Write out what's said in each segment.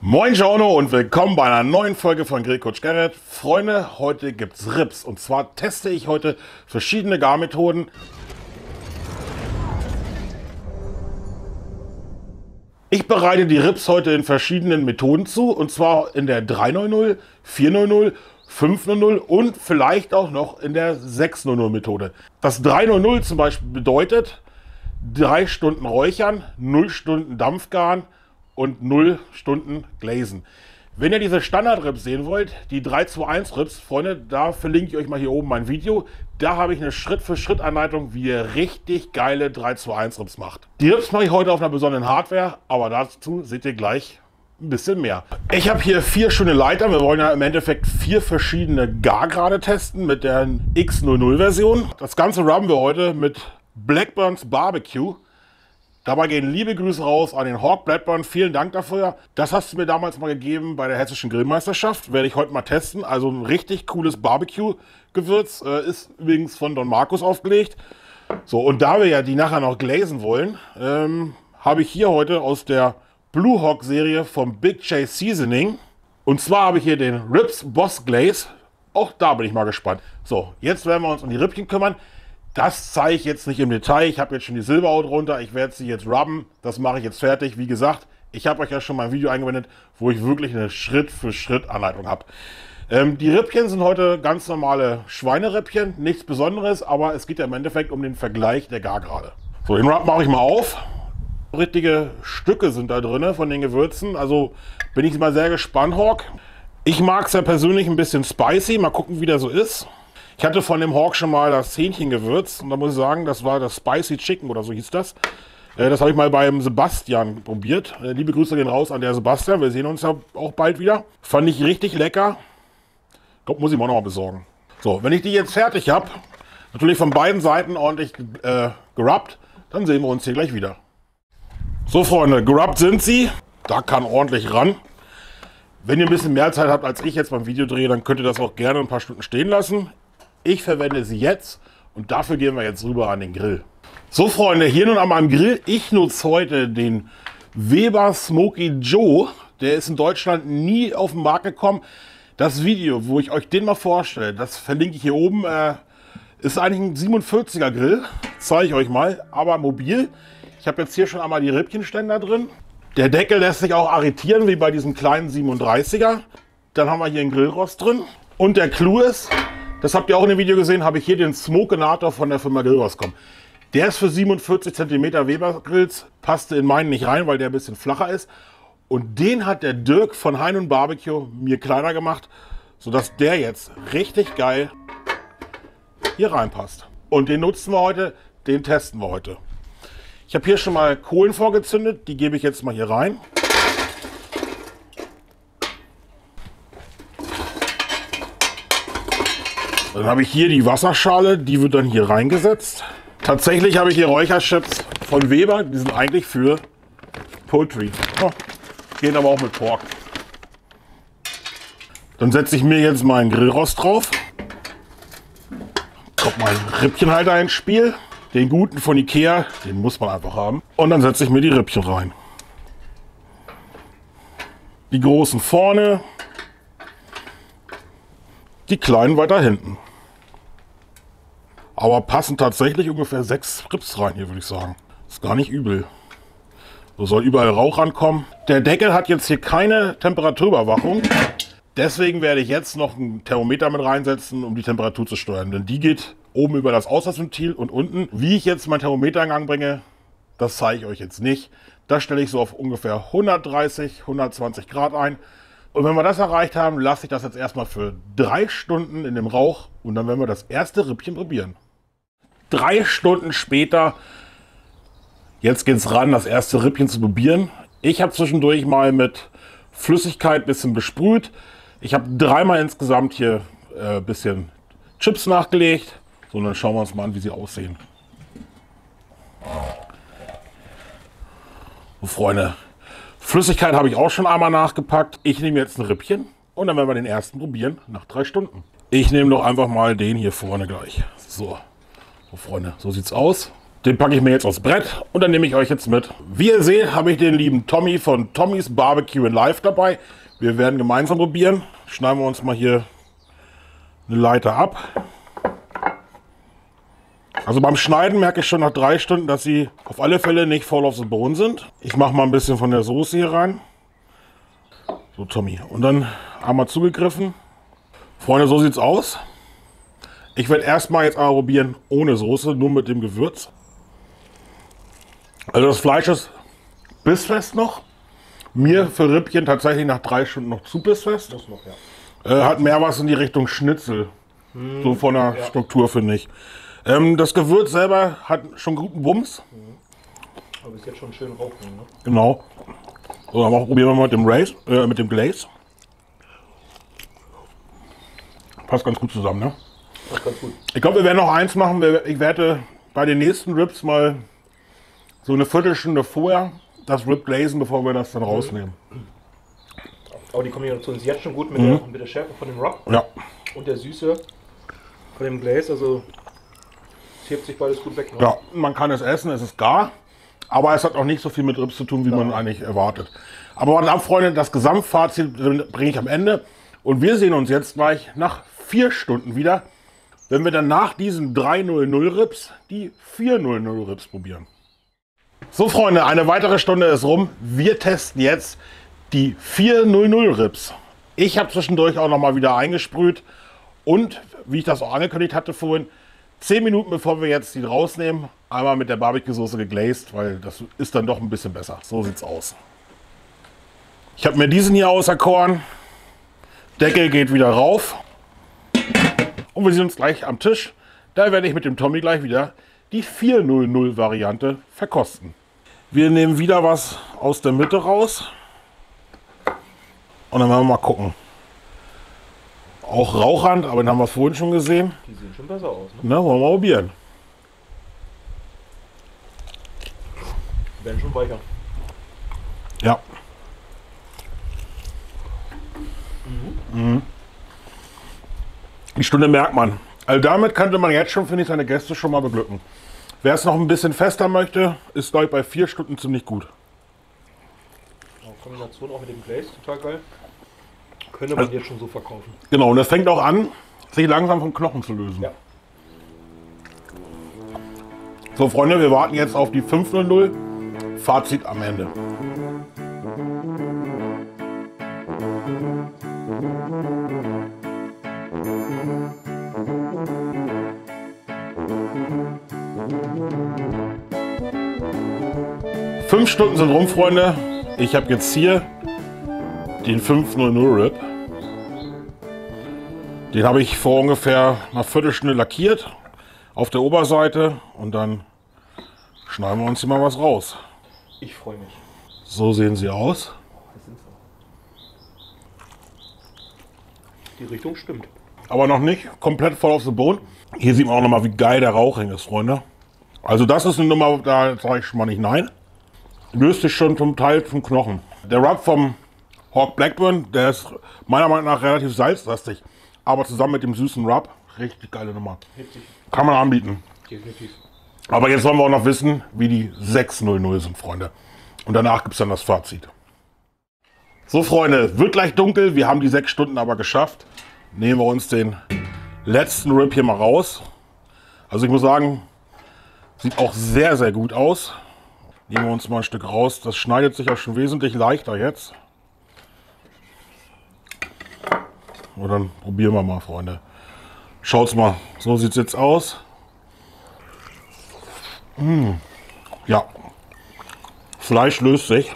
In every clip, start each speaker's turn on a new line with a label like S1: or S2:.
S1: Moin Giorno und willkommen bei einer neuen Folge von Grillcoach Gerrit. Freunde, heute gibt's Rips und zwar teste ich heute verschiedene Garmethoden. Ich bereite die Rips heute in verschiedenen Methoden zu und zwar in der 300, 400, 500 und vielleicht auch noch in der 600 Methode. Das 300 zum Beispiel bedeutet 3 Stunden Räuchern, 0 Stunden Dampfgaren und 0 Stunden Glazen. Wenn ihr diese Standard-Rips sehen wollt, die 3-2-1-Rips, Freunde, da verlinke ich euch mal hier oben mein Video. Da habe ich eine Schritt-für-Schritt-Anleitung, wie ihr richtig geile 3-2-1-Rips macht. Die Rips mache ich heute auf einer besonderen Hardware, aber dazu seht ihr gleich ein bisschen mehr. Ich habe hier 4 schöne Leiter. Wir wollen ja im Endeffekt 4 verschiedene Gargrade testen mit der X00-Version. Das Ganze rubben wir heute mit Blackburns Barbecue. Dabei gehen liebe Grüße raus an den Hawk Blackburn. Vielen Dank dafür. Das hast du mir damals mal gegeben bei der Hessischen Grillmeisterschaft. Werde ich heute mal testen. Also ein richtig cooles Barbecue-Gewürz. Ist übrigens von Don Markus aufgelegt. So, und da wir ja die nachher noch glazen wollen, habe ich hier heute aus der Blue Hawk Serie vom Big J Seasoning. Und zwar habe ich hier den Rips Boss Glaze. Auch da bin ich mal gespannt. So, jetzt werden wir uns um die Rippchen kümmern. Das zeige ich jetzt nicht im Detail. Ich habe jetzt schon die Silberhaut runter. Ich werde sie jetzt rubben. Das mache ich jetzt fertig. Wie gesagt, ich habe euch ja schon mal ein Video eingeblendet, wo ich wirklich eine Schritt-für-Schritt-Anleitung habe. Die Rippchen sind heute ganz normale Schweinerippchen. Nichts Besonderes, aber es geht ja im Endeffekt um den Vergleich der Gargrade. So, den Rub mache ich mal auf. Richtige Stücke sind da drin von den Gewürzen. Also bin ich mal sehr gespannt, Hawk. Ich mag es ja persönlich ein bisschen spicy. Mal gucken, wie der so ist. Ich hatte von dem Hawk schon mal das Hähnchengewürz und da muss ich sagen, das war das Spicy Chicken oder so hieß das. Das habe ich mal beim Sebastian probiert. Liebe Grüße gehen raus an der Sebastian, wir sehen uns ja auch bald wieder. Fand ich richtig lecker. Ich glaube, muss ich mir auch noch mal besorgen. So, wenn ich die jetzt fertig habe, natürlich von beiden Seiten ordentlich gerubbt, dann sehen wir uns hier gleich wieder. So Freunde, gerubbt sind sie. Da kann ordentlich ran. Wenn ihr ein bisschen mehr Zeit habt als ich jetzt beim Video drehe, dann könnt ihr das auch gerne ein paar Stunden stehen lassen. Ich verwende sie jetzt und dafür gehen wir jetzt rüber an den Grill. So Freunde, hier nun an meinem Grill. Ich nutze heute den Weber Smoky Joe. Der ist in Deutschland nie auf den Markt gekommen. Das Video, wo ich euch den mal vorstelle, das verlinke ich hier oben. Ist eigentlich ein 47er Grill. Zeige ich euch mal, aber mobil. Ich habe jetzt hier schon einmal die Rippchenständer drin. Der Deckel lässt sich auch arretieren, wie bei diesem kleinen 37er. Dann haben wir hier einen Grillrost drin. Und der Clou ist, das habt ihr auch in dem Video gesehen, habe ich hier den Smokenator von der Firma Grillrost. Der ist für 47 cm Weber Grills, passte in meinen nicht rein, weil der ein bisschen flacher ist. Und den hat der Dirk von Hein & Barbecue mir kleiner gemacht, sodass der jetzt richtig geil hier reinpasst. Und den nutzen wir heute, den testen wir heute. Ich habe hier schon mal Kohlen vorgezündet, die gebe ich jetzt mal hier rein. Dann habe ich hier die Wasserschale, die wird dann hier reingesetzt. Tatsächlich habe ich hier Räucherchips von Weber, die sind eigentlich für Poultry. Oh, gehen aber auch mit Pork. Dann setze ich mir jetzt meinen Grillrost drauf. Kommt mein Rippchenhalter ins Spiel. Den guten von Ikea, den muss man einfach haben. Und dann setze ich mir die Rippchen rein. Die großen vorne, die kleinen weiter hinten. Aber passen tatsächlich ungefähr 6 Rips rein hier, würde ich sagen. Ist gar nicht übel. So soll überall Rauch rankommen. Der Deckel hat jetzt hier keine Temperaturüberwachung. Deswegen werde ich jetzt noch ein Thermometer mit reinsetzen, um die Temperatur zu steuern. Denn die geht oben über das Auslassventil und unten. Wie ich jetzt mein Thermometer in Gang bringe, das zeige ich euch jetzt nicht. Das stelle ich so auf ungefähr 130, 120 Grad ein. Und wenn wir das erreicht haben, lasse ich das jetzt erstmal für 3 Stunden in dem Rauch. Und dann werden wir das erste Rippchen probieren. 3 Stunden später, jetzt geht es ran, das erste Rippchen zu probieren. Ich habe zwischendurch mal mit Flüssigkeit ein bisschen besprüht. Ich habe 3-mal insgesamt hier ein bisschen Chips nachgelegt. So, und dann schauen wir uns mal an, wie sie aussehen. So, Freunde, Flüssigkeit habe ich auch schon einmal nachgepackt. Ich nehme jetzt ein Rippchen und dann werden wir den ersten probieren nach 3 Stunden. Ich nehme doch einfach mal den hier vorne gleich. So, Freunde, so sieht es aus. Den packe ich mir jetzt aufs Brett und dann nehme ich euch jetzt mit. Wie ihr seht, habe ich den lieben Tommy von Tommy's Barbecue in Live dabei. Wir werden gemeinsam probieren. Schneiden wir uns mal hier eine Leiter ab. Also beim Schneiden merke ich schon nach 3 Stunden, dass sie auf alle Fälle nicht voll auf the bone sind. Ich mache mal ein bisschen von der Soße hier rein. So, Tommy. Und dann einmal zugegriffen. Freunde, so sieht's aus. Ich werde erstmal jetzt einmal probieren ohne Soße, nur mit dem Gewürz. Also das Fleisch ist bissfest noch. Mir für Rippchen tatsächlich nach 3 Stunden noch zu bissfest.
S2: Muss noch, ja.
S1: Hat mehr was in die Richtung Schnitzel. So von der Struktur, finde ich. Das Gewürz selber hat schon guten Wumms.
S2: Aber ist jetzt schon schön rauchen, ne?
S1: Genau. So, dann probieren wir mal mit dem Glaze. Passt ganz gut zusammen, ne?
S2: Passt ganz gut.
S1: Ich glaube, wir werden noch eins machen. Ich werde bei den nächsten Rips mal so eine Viertelstunde vorher das Rib glazen, bevor wir das dann rausnehmen.
S2: Aber die Kombination ist jetzt schon gut mit der Schärfe von dem Rub und der Süße von dem Glaze. Also es hebt sich beides gut weg. Ne?
S1: Ja, man kann es essen, es ist gar. Aber es hat auch nicht so viel mit Rips zu tun, wie man eigentlich erwartet. Aber warte ab, Freunde, das Gesamtfazit bringe ich am Ende. Und wir sehen uns jetzt gleich nach 4 Stunden wieder, wenn wir dann nach diesen 300 Rips die 400 Rips probieren. So, Freunde, eine weitere Stunde ist rum. Wir testen jetzt die 400 Rips. Ich habe zwischendurch auch noch mal wieder eingesprüht. Und, wie ich das auch angekündigt hatte vorhin, 10 Minuten bevor wir jetzt die rausnehmen, einmal mit der Barbecue-Soße geglazed, weil das ist dann doch ein bisschen besser. So sieht's aus. Ich habe mir diesen hier auserkoren. Deckel geht wieder rauf. Und wir sehen uns gleich am Tisch. Da werde ich mit dem Tommy gleich wieder die 400 Variante verkosten. Wir nehmen wieder was aus der Mitte raus. Und dann werden wir mal gucken. Auch Rauchhand, aber den haben wir vorhin schon gesehen.
S2: Die sehen schon besser aus, ne?
S1: Na, wollen wir mal probieren.
S2: Die werden schon weicher.
S1: Ja. Die Stunde merkt man. Also damit könnte man jetzt schon, finde ich, seine Gäste schon mal beglücken. Wer es noch ein bisschen fester möchte, ist, glaube ich, bei 4 Stunden ziemlich gut.
S2: Kombination auch mit dem Glaze, total geil. Könnte man jetzt schon so verkaufen.
S1: Genau, und es fängt auch an, sich langsam vom Knochen zu lösen.
S2: Ja.
S1: So, Freunde, wir warten jetzt auf die 500. Fazit am Ende. Fünf Stunden sind rum, Freunde. Ich habe jetzt hier den 500 Rib. Den habe ich vor ungefähr einer Viertelstunde lackiert auf der Oberseite und dann schneiden wir uns hier mal was raus.
S2: Ich freue mich.
S1: So sehen sie aus.
S2: Die Richtung stimmt.
S1: Aber noch nicht komplett voll auf the bone. Hier sieht man auch noch mal, wie geil der Rauchring ist, Freunde. Also das ist eine Nummer, da sage ich schon mal nicht nein. Löst sich schon zum Teil zum Knochen. Der Rub vom Hawk Blackburn, der ist meiner Meinung nach relativ salzlastig. Aber zusammen mit dem süßen Rub, richtig geile Nummer.
S2: Richtig.
S1: Kann man anbieten.
S2: Definitiv.
S1: Aber jetzt wollen wir auch noch wissen, wie die 600 sind, Freunde. Und danach gibt es dann das Fazit. So, Freunde, wird gleich dunkel. Wir haben die 6 Stunden aber geschafft. Nehmen wir uns den letzten Rib hier mal raus. Also ich muss sagen, sieht auch sehr, sehr gut aus. Nehmen wir uns mal ein Stück raus. Das schneidet sich auch schon wesentlich leichter jetzt. Und dann probieren wir mal, Freunde. Schaut's mal, so sieht es jetzt aus. Ja, Fleisch löst sich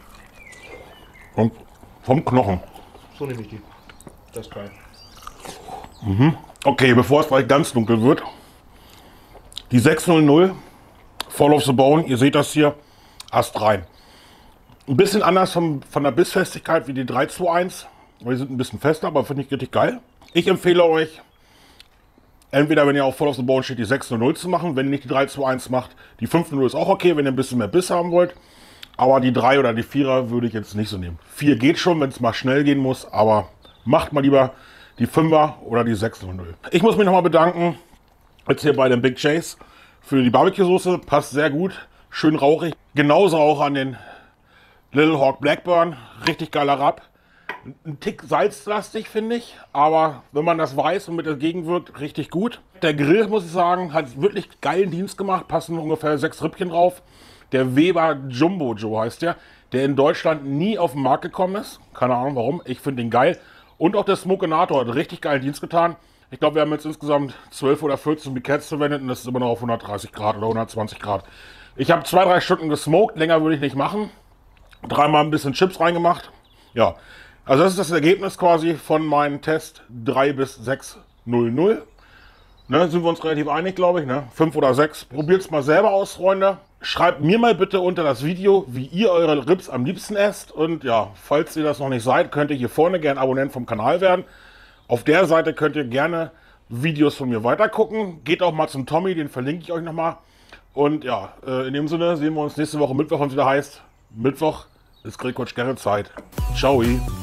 S1: vom Knochen.
S2: So nehme ich die. Das ist geil.
S1: Okay, bevor es gleich ganz dunkel wird. Die 600 Fall of the Bone, ihr seht das hier, Ast rein. Ein bisschen anders von der Bissfestigkeit wie die 321. Die sind ein bisschen fester, aber finde ich richtig geil. Ich empfehle euch, entweder wenn ihr auf Fall of the Bone steht, die 600 zu machen. Wenn ihr nicht die 321 macht, die 500 ist auch okay, wenn ihr ein bisschen mehr Biss haben wollt. Aber die 3 oder die 4er würde ich jetzt nicht so nehmen. 4 geht schon, wenn es mal schnell gehen muss, aber macht mal lieber die 5er oder die 600. Ich muss mich nochmal bedanken, jetzt hier bei den Big J's für die Barbecue-Soße. Passt sehr gut, schön rauchig. Genauso auch an den Little Hawk Blackburn. Richtig geiler Rub. Ein Tick salzlastig, finde ich. Aber wenn man das weiß und mit dagegen wirkt, richtig gut. Der Grill, muss ich sagen, hat wirklich geilen Dienst gemacht. Passen ungefähr 6 Rippchen drauf. Der Weber Jumbo Joe heißt der in Deutschland nie auf den Markt gekommen ist. Keine Ahnung warum. Ich finde den geil. Und auch der Smokenator hat richtig geilen Dienst getan. Ich glaube, wir haben jetzt insgesamt 12 oder 14 Briketts verwendet und das ist immer noch auf 130 Grad oder 120 Grad. Ich habe 2-3 Stunden gesmoked, länger würde ich nicht machen. 3-mal ein bisschen Chips reingemacht. Ja, also das ist das Ergebnis quasi von meinem Test 3 bis 600. Ne, sind wir uns relativ einig, glaube ich, ne? 5 oder 6. Probiert es mal selber aus, Freunde. Schreibt mir mal bitte unter das Video, wie ihr eure Ribs am liebsten esst. Und ja, falls ihr das noch nicht seid, könnt ihr hier vorne gerne Abonnent vom Kanal werden. Auf der Seite könnt ihr gerne Videos von mir weitergucken. Geht auch mal zum Tommy, den verlinke ich euch nochmal. Und ja, in dem Sinne sehen wir uns nächste Woche Mittwoch, wenn es wieder heißt, Mittwoch ist Grillcoach gerne Zeit. Ciao.